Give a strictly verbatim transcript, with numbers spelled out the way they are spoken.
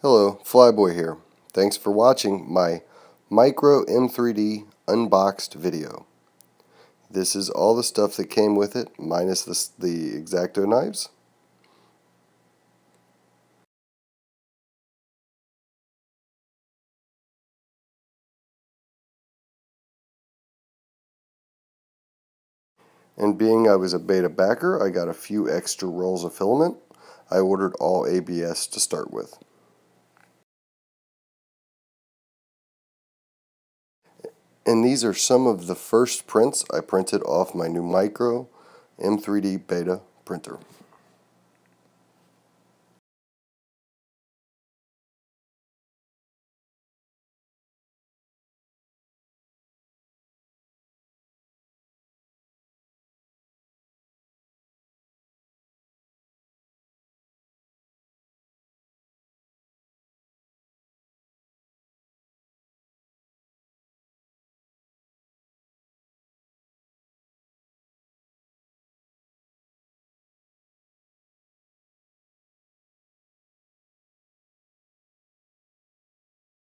Hello, Flyboy here. Thanks for watching my micro M three D unboxed video. This is all the stuff that came with it, minus the, the X-Acto knives. And being I was a beta backer, I got a few extra rolls of filament. I ordered all A B S to start with. And these are some of the first prints I printed off my new micro M three D beta printer.